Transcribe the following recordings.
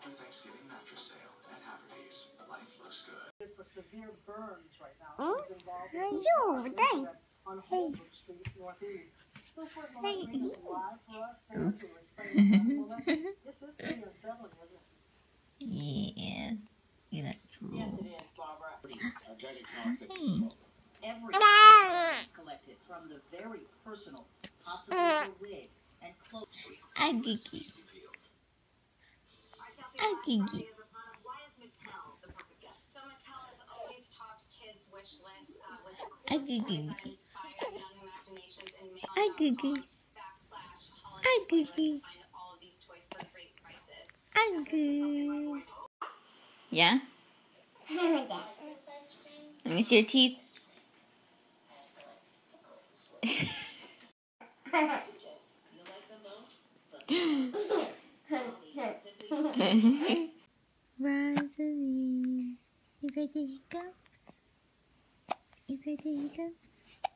after Thanksgiving mattress sale at Haverty's. Life looks good. For severe burns right now. She's involved in a incident on Holbrook Street, Northeast. This was Melanie Reedus live for us there to explain what happened. This is pretty unsettling, isn't it? Yeah. Yes, it is, Barbara. Every is collected from the very personal, possibly the wig and clothes. Gigi. Gigi. Why is Mattel the perfect gift? So Mattel has always topped kids' wish lists with the coolest toys that inspire young imaginations and Mattel.com /holiday playlist to find all of these toys for great prices. Yeah? Let me see your teeth. Rosalie, you got the hiccups? You got the hiccups?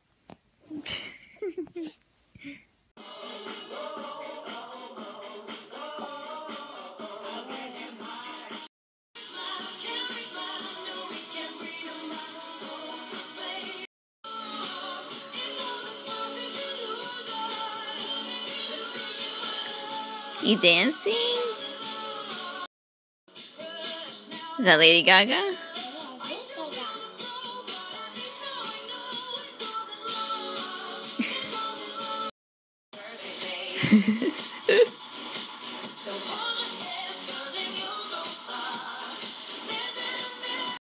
You dancing? Is that Lady Gaga?